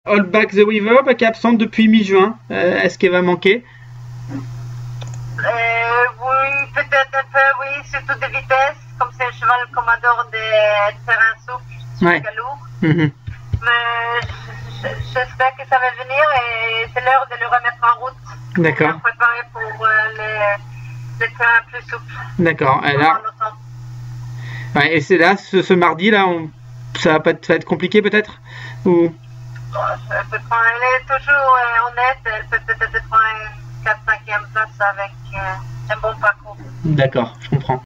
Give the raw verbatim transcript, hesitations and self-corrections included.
Holdback the Weaver, bah, qui est absente depuis mi-juin. Euh, Est-ce qu'elle va manquer? Euh, oui, peut-être un peu, oui, surtout de vitesse, comme c'est un cheval comme adore des terrains souples, sur Ouais. le lourd. Mmh. Mais j'espère que ça va venir et c'est l'heure de le remettre en route. D'accord. Pour préparer pour euh, les, les terrains plus souples. D'accord. Et là, ouais, et c'est là, ce, ce mardi, là, on, ça va pas être, ça va être compliqué peut-être? Ou... Elle, peut prendre, elle est toujours euh, honnête, elle peut peut-être prendre une quatre cinquième place avec euh, un bon parcours. D'accord, je comprends.